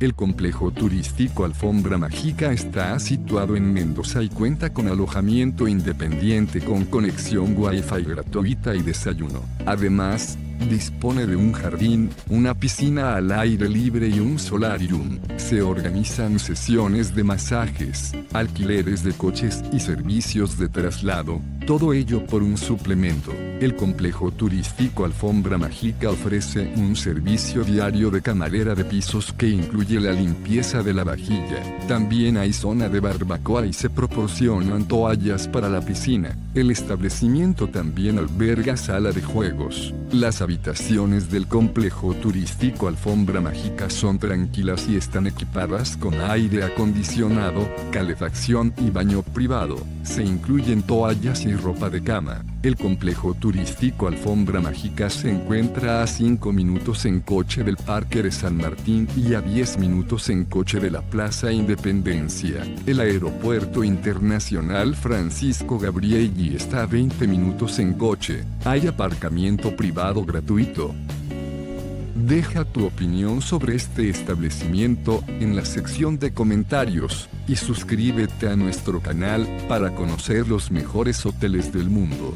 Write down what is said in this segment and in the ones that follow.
El complejo turístico Alfombra Mágica está situado en Mendoza y cuenta con alojamiento independiente con conexión Wi-Fi gratuita y desayuno. Además, dispone de un jardín, una piscina al aire libre y un solarium. Se organizan sesiones de masajes, alquileres de coches y servicios de traslado, todo ello por un suplemento. El complejo turístico Alfombra Mágica ofrece un servicio diario de camarera de pisos que incluye la limpieza de la vajilla. También hay zona de barbacoa y se proporcionan toallas para la piscina. El establecimiento también alberga sala de juegos. Las habitaciones del complejo turístico Alfombra Mágica son tranquilas y están equipadas con aire acondicionado, calefacción y baño privado. Se incluyen toallas y ropa de cama. El complejo turístico Alfombra Mágica se encuentra a 5 minutos en coche del Parque de San Martín y a 10 minutos en coche de la Plaza Independencia. El Aeropuerto Internacional Francisco Gabrielli está a 20 minutos en coche. Hay aparcamiento privado gratuito. Deja tu opinión sobre este establecimiento en la sección de comentarios y suscríbete a nuestro canal para conocer los mejores hoteles del mundo.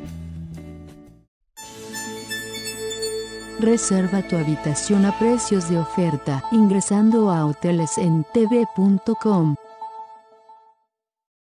Reserva tu habitación a precios de oferta ingresando a hotelesentv.com.